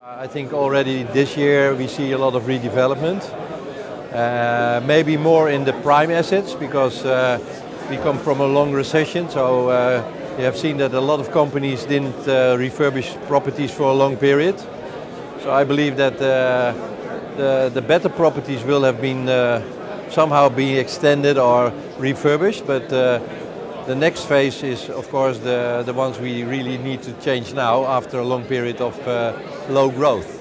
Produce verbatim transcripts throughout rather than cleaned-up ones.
I think already this year we see a lot of redevelopment. Uh, maybe more in the prime assets because uh, we come from a long recession, so uh, you have seen that a lot of companies didn't uh, refurbish properties for a long period. So I believe that uh, the, the better properties will have been uh, somehow be extended or refurbished, but uh, the next phase is of course the, the ones we really need to change now after a long period of uh, low growth.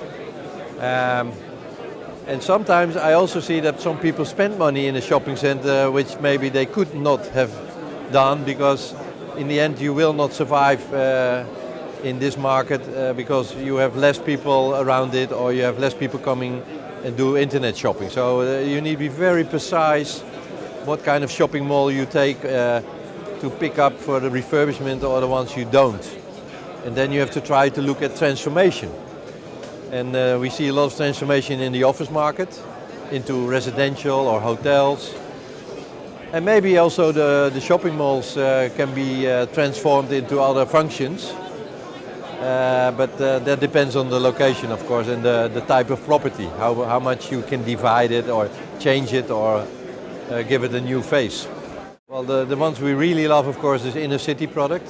Um, and sometimes I also see that some people spend money in a shopping center which maybe they could not have done, because in the end you will not survive uh, in this market uh, because you have less people around it, or you have less people coming and do internet shopping. So uh, you need to be very precise what kind of shopping mall you take uh, to pick up for the refurbishment or the ones you don't. And then you have to try to look at transformation. And uh, we see a lot of transformation in the office market, into residential or hotels. And maybe also the, the shopping malls uh, can be uh, transformed into other functions. Uh, but uh, that depends on the location, of course, and the, the type of property, how, how much you can divide it or change it or uh, give it a new face. Well, the, the ones we really love, of course, is inner city product.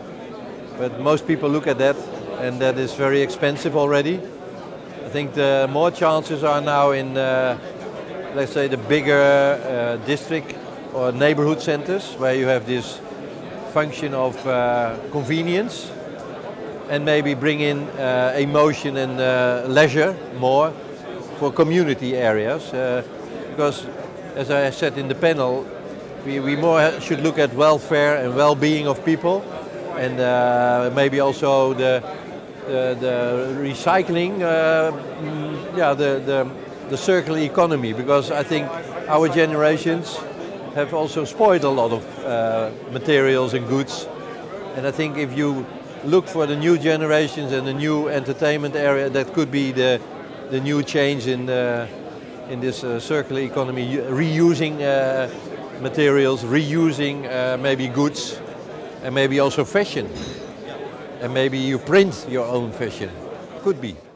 But most people look at that, and that is very expensive already. I think the more chances are now in, uh, let's say, the bigger uh, district or neighborhood centers, where you have this function of uh, convenience, and maybe bring in uh, emotion and uh, leisure more for community areas. Uh, because, as I said in the panel, we, we more should look at welfare and well-being of people, and uh, maybe also the, the, the recycling, uh, yeah, the, the, the circular economy, because I think our generations have also spoiled a lot of uh, materials and goods. And I think if you look for the new generations and the new entertainment area, that could be the, the new change in, uh, in this uh, circular economy, reusing uh, materials, reusing uh, maybe goods, and maybe also fashion. And maybe you print your own fashion. Could be.